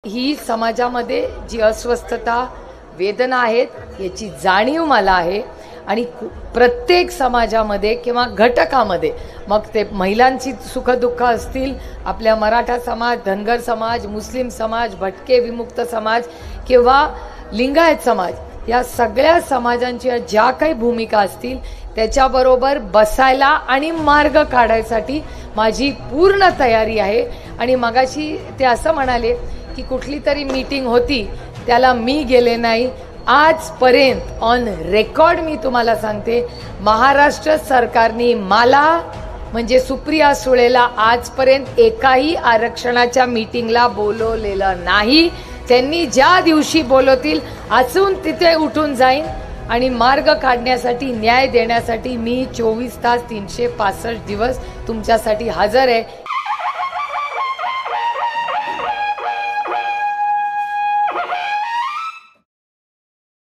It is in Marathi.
ही समाजामध्ये जी अस्वस्थता वेदना आहेत याची जाणीव मला आहे आणि प्रत्येक समाजामध्ये किंवा घटकामध्ये मग ते महिलांची सुखदुःख असतील, आपल्या मराठा समाज, धनगर समाज, मुस्लिम समाज, भटके विमुक्त समाज किंवा लिंगायत समाज, या सगळ्या समाजांच्या ज्या काही भूमिका असतील त्याच्याबरोबर बसायला आणि मार्ग काढायसाठी माझी पूर्ण तयारी आहे। आणि मगाशी ते असं म्हणाले की कुठली तरी मीटिंग होती त्याला मी गेले नाही। आजपर्यंत ऑन रेकॉर्ड मी तुम्हाला सांगते, महाराष्ट्र सरकारने मला म्हणजे सुप्रिया सुळेला आजपर्यंत एकाही आरक्षणाच्या मीटिंगला बोलवलेलं नाही। त्यांनी ज्या दिवशी बोलवतील असून तिथे उठून जाईन आणि मार्ग काढण्यासाठी, न्याय देण्यासाठी मी 24 तास 365 दिवस तुमच्यासाठी हजर आहे।